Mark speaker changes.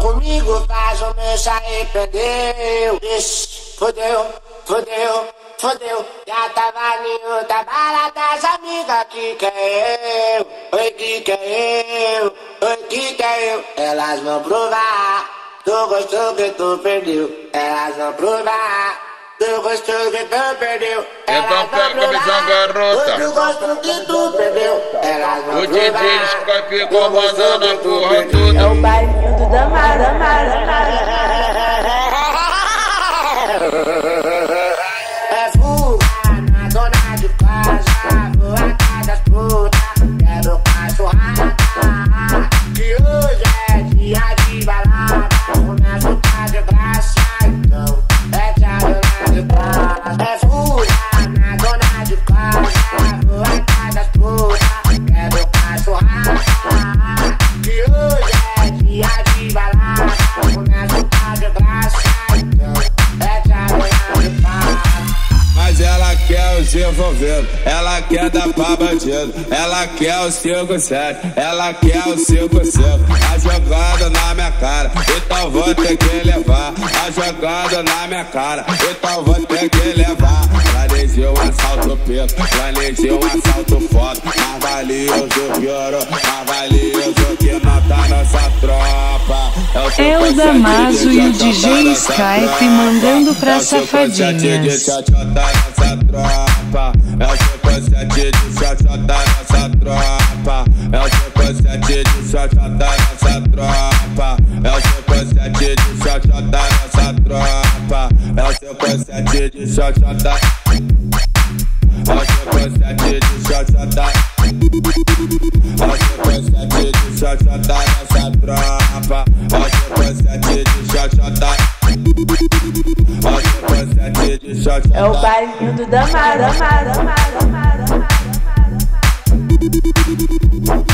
Speaker 1: comigo, faz o meu se arrependeu. Ixi, fodeu, fodeu, fodeu. Já tava em outra balada, as amigas que quer eu. Oi, que quer eu, oi, que quer eu. Elas vão provar, tu gostou que tu perdeu. Elas vão provar, tu gostou que tu perdeu.
Speaker 2: Então pega a visão, garota.
Speaker 1: Tu gostou que tu perdeu. Elas vão
Speaker 2: O DJ
Speaker 1: provar,
Speaker 2: Skype comandando a porra toda.
Speaker 3: É o bailinho do Damaso.
Speaker 1: É fuga na dona de casa, vou atrás das putas, quero cachorrada. Que hoje é dia de balada, começo tá de graça, então é tia dona de casa. É fuga na dona de casa, vou atrás das putas, quero cachorrada. Que hoje é dia de balada, começo tá de graça, então é tia dona de casa.
Speaker 4: Mas ela quer os envolvidos, ela quer dar pra bandido, ela quer o 5-7, ela quer o 5-5. A jogada na minha cara, então vou ter que levar. A jogada na minha cara, então vou ter que levar. Planejei um assalto preto, planejei um assalto foda. Mais valioso que ouro, mais valioso que nota nossa tropa.
Speaker 5: É o Damaso e o DJ Skype mandando pra safadinhas.
Speaker 4: Nossa tropa, é o 57 de xoxota nossa tropa. É o 57 de xoxota nossa tropa. É o 57 de xoxota nossa tropa. É o 57 de xoxota. É o 57 de xoxota. É o 57 de xoxota nossa tropa. É o 57 de xoxota.
Speaker 3: É o bailinho do Damaso.